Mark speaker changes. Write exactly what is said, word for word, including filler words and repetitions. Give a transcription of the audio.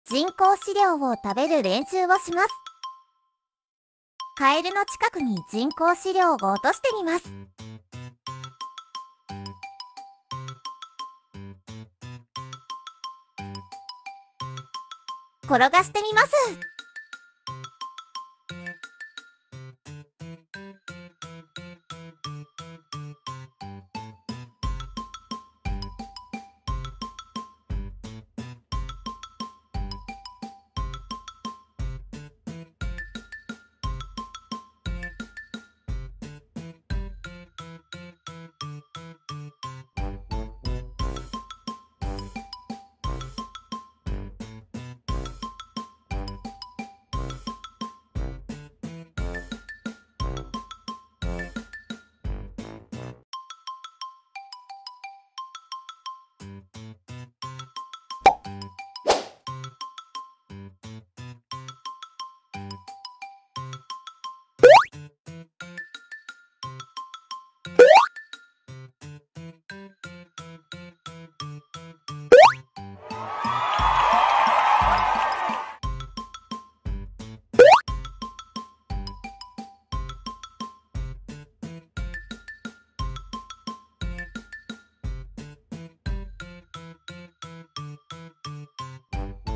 Speaker 1: 人工飼料を食べる練習をします。カエルの近くに人工飼料を落としてみます。転がしてみます。